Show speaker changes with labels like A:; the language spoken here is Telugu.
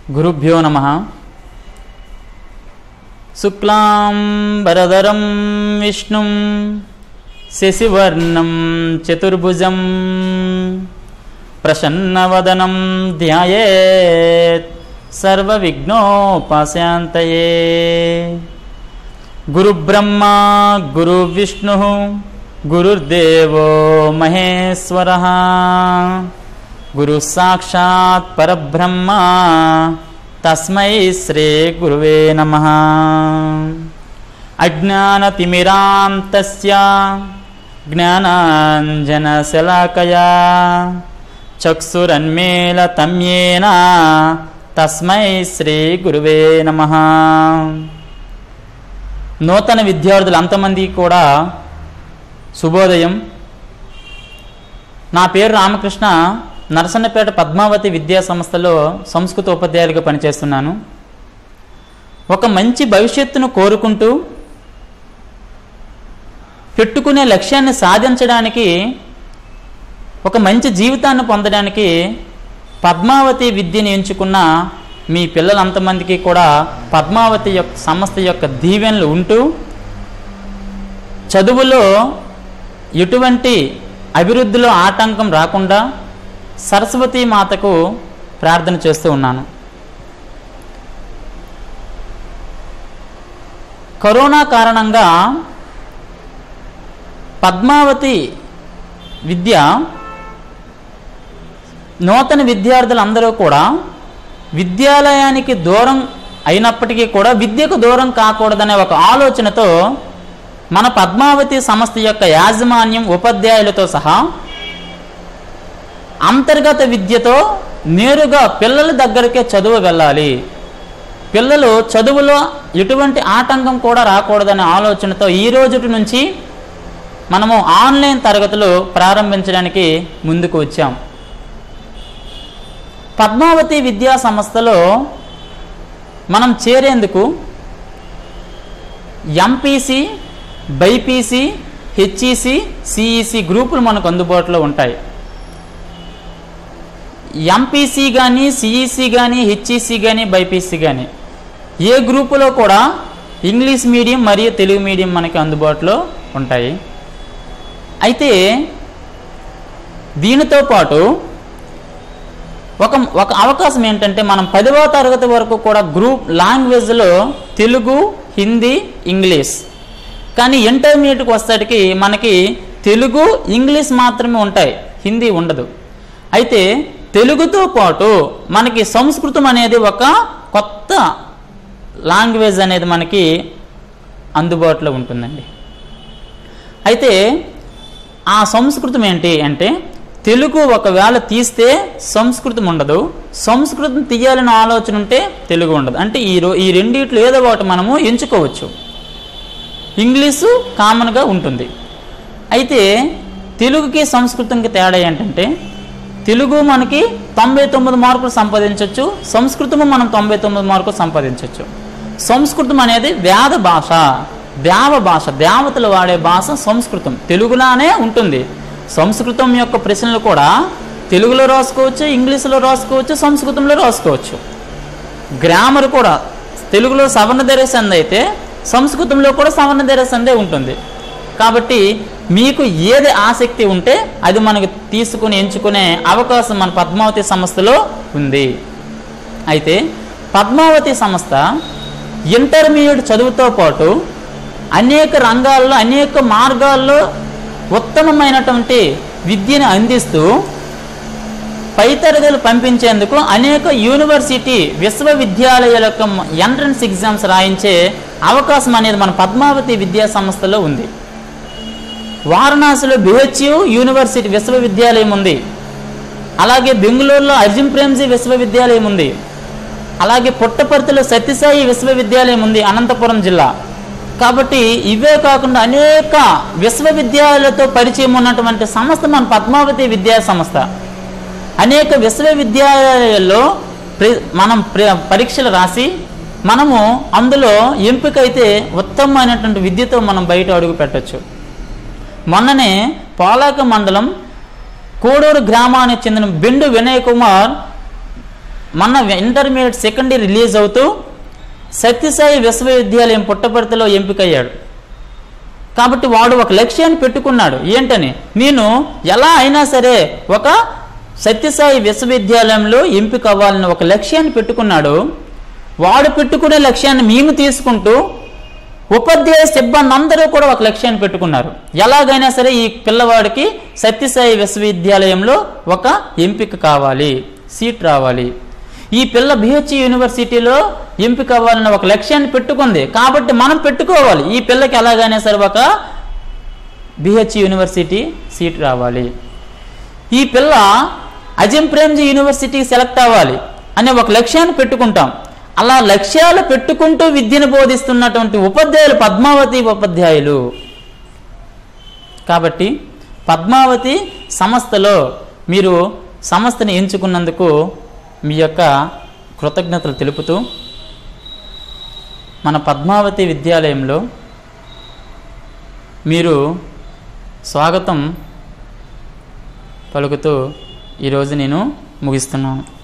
A: గురుభ్యో నమః. శుక్లాంబరధరం విష్ణుం శశివర్ణం చతుర్భుజం ప్రసన్నవదనం ధ్యాయేత్ సర్వవిఘ్నోపశాంతయే. గురుబ్రహ్మా గురువిష్ణుః గురుర్దేవో మహేశ్వరః గురు సాక్షాత్ పరబ్రహ్మ తస్మై శ్రీ గురువే నమః. అజ్ఞానతిమిరాంతస్య జ్ఞానాంజనశలాకయా చక్షురన్మీలితం యేన తస్మై శ్రీ గురువే నమః. నూతన విద్యార్థులు అంతమంది కూడా శుభోదయం. నా పేరు రామకృష్ణ. నరసన్నపేట పద్మావతి విద్యా సంస్థలో సంస్కృత ఉపాధ్యాయులుగా పనిచేస్తున్నాను. ఒక మంచి భవిష్యత్తును కోరుకుంటూ పెట్టుకునే లక్ష్యాన్ని సాధించడానికి, ఒక మంచి జీవితాన్ని పొందడానికి పద్మావతి విద్యను ఎంచుకున్న మీ పిల్లలంతమందికి కూడా పద్మావతి యొక్క సంస్థ యొక్క దీవెనలు ఉంటూ చదువులో ఎటువంటి అభివృద్ధిలో ఆటంకం రాకుండా సరస్వతీ మాతకు ప్రార్థన చేస్తూ ఉన్నాను. కరోనా కారణంగా పద్మావతి విద్య నూతన విద్యార్థులందరూ కూడా విద్యాలయానికి దూరం అయినప్పటికీ కూడా విద్యకు దూరం కాకూడదనే ఒక ఆలోచనతో మన పద్మావతి సంస్థ యొక్క యాజమాన్యం ఉపాధ్యాయులతో సహా అంతర్గత విద్యతో నేరుగా పిల్లల దగ్గరికే చదువు వెళ్ళాలి, పిల్లలు చదువులో ఎటువంటి ఆటంకం కూడా రాకూడదనే ఆలోచనతో ఈ రోజు నుంచి మనము ఆన్లైన్ తరగతులు ప్రారంభించడానికి ముందుకు వచ్చాం. పద్మావతి విద్యా సంస్థలో మనం చేరేందుకు ఎంపీసీ, బైపీసీ, హెచ్ఈసి, సిఈసి గ్రూపులు మనకు అందుబాటులో ఉంటాయి. ఎంపీసీ కానీ, సిఈసి కానీ, హెచ్ఈసి కానీ, బైపీసీ కానీ ఏ గ్రూపులో కూడా ఇంగ్లీష్ మీడియం మరియు తెలుగు మీడియం మనకి అందుబాటులో ఉంటాయి. అయితే దీనితో పాటు ఒక అవకాశం ఏంటంటే మనం 10వ తరగతి వరకు కూడా గ్రూప్ లాంగ్వేజ్లో తెలుగు, హిందీ, ఇంగ్లీష్, కానీ ఇంటర్మీడియట్కి వచ్చేటికి మనకి తెలుగు, ఇంగ్లీష్ మాత్రమే ఉంటాయి, హిందీ ఉండదు. అయితే తెలుగుతో పాటు మనకి సంస్కృతం అనేది ఒక కొత్త లాంగ్వేజ్ అనేది మనకి అందుబాటులో ఉంటుందండి. అయితే ఆ సంస్కృతం ఏంటి అంటే, తెలుగు ఒకవేళ తీస్తే సంస్కృతం ఉండదు, సంస్కృతం తీయాలని ఆలోచన ఉంటే తెలుగు ఉండదు. అంటే ఈ రెండిట్లో ఏదో ఒకటి మనము ఎంచుకోవచ్చు. ఇంగ్లీషు కామన్గా ఉంటుంది. అయితే తెలుగుకి సంస్కృతంకి తేడా ఏంటంటే, తెలుగు మనకి 99 మార్కులు సంపాదించవచ్చు, సంస్కృతము మనం 99 మార్కులు సంపాదించవచ్చు. సంస్కృతం అనేది వేద భాష, దేవ భాష, దేవతలు వాడే భాష సంస్కృతం. తెలుగులానే ఉంటుంది. సంస్కృతం యొక్క ప్రశ్నలు కూడా తెలుగులో రాసుకోవచ్చు, ఇంగ్లీష్లో రాసుకోవచ్చు, సంస్కృతంలో రాసుకోవచ్చు. గ్రామర్ కూడా తెలుగులో సవర్ణ దీర్ఘ సంధి అయితే సంస్కృతంలో కూడా సవర్ణ దీర్ఘ సంధి ఉంటుంది. కాబట్టి మీకు ఏది ఆసక్తి ఉంటే అది మనకు తీసుకుని ఎంచుకునే అవకాశం మన పద్మావతి సంస్థలో ఉంది. అయితే పద్మావతి సంస్థ ఇంటర్మీడియట్ చదువుతో పాటు అనేక రంగాల్లో, అనేక మార్గాల్లో ఉత్తమమైనటువంటి విద్యను అందిస్తూ పై తరగతులు పంపించేందుకు అనేక యూనివర్సిటీ, విశ్వవిద్యాలయాల యొక్క ఎంట్రన్స్ ఎగ్జామ్స్ రాయించే అవకాశం అనేది మన పద్మావతి విద్యా సంస్థలో ఉంది. వారణాసిలో బిహెచ్యు యూనివర్సిటీ విశ్వవిద్యాలయం ఉంది. అలాగే బెంగళూరులో అర్జున్ ప్రేమ్జీ విశ్వవిద్యాలయం ఉంది. అలాగే పుట్టపర్తిలో సత్యసాయి విశ్వవిద్యాలయం ఉంది, అనంతపురం జిల్లా. కాబట్టి ఇవే కాకుండా అనేక విశ్వవిద్యాలయాలతో పరిచయం ఉన్నటువంటి సంస్థ మన పద్మావతి విద్యా సంస్థ. అనేక విశ్వవిద్యాలయాల్లో మనం పరీక్షలు రాసి మనము అందులో ఎంపికైతే ఉత్తమమైనటువంటి విద్యతో మనం బయట అడుగు పెట్టచ్చు. మొన్ననే పోలాక మండలం కోడూరు గ్రామానికి చెందిన బెండు వినయ్ కుమార్ మన ఇంటర్మీడియట్ సెకండ్ ఇయర్ రిలీజ్ అవుతూ సత్యసాయి విశ్వవిద్యాలయం పుట్టపర్తిలో ఎంపికయ్యాడు. కాబట్టి వాడు ఒక లక్ష్యాన్ని పెట్టుకున్నాడు. ఏంటని, నేను ఎలా అయినా సరే ఒక సత్యసాయి విశ్వవిద్యాలయంలో ఎంపిక అవ్వాలని ఒక లక్ష్యాన్ని పెట్టుకున్నాడు. వాడు పెట్టుకునే లక్ష్యాన్ని మేము తీసుకుంటూ ఉపాధ్యాయ సిబ్బంది అందరూ కూడా ఒక లక్ష్యాన్ని పెట్టుకున్నారు. ఎలాగైనా సరే ఈ పిల్లవాడికి సత్యసాయి విశ్వవిద్యాలయంలో ఒక ఎంపిక కావాలి, సీట్ రావాలి. ఈ పిల్ల బిహెచ్ఈ యూనివర్సిటీలో ఎంపిక అవ్వాలన్న ఒక లక్ష్యాన్ని పెట్టుకుంది. కాబట్టి మనం పెట్టుకోవాలి, ఈ పిల్లకి ఎలాగైనా సరే ఒక బిహెచ్ఈ యూనివర్సిటీ సీట్ రావాలి, ఈ పిల్ల అజిం ప్రేమ్జీ యూనివర్సిటీకి సెలెక్ట్ అవ్వాలి అనే ఒక లక్ష్యాన్ని పెట్టుకుంటాం. అలా లక్ష్యాలు పెట్టుకుంటూ విద్యను బోధిస్తున్నటువంటి ఉపాధ్యాయులు పద్మావతి ఉపాధ్యాయులు. కాబట్టి పద్మావతి సంస్థలో మీరు సంస్థని ఎంచుకున్నందుకు మీ యొక్క కృతజ్ఞతలు తెలుపుతూ మన పద్మావతి విద్యాలయంలో మీరు స్వాగతం పలుకుతూ ఈరోజు నేను ముగిస్తున్నాను.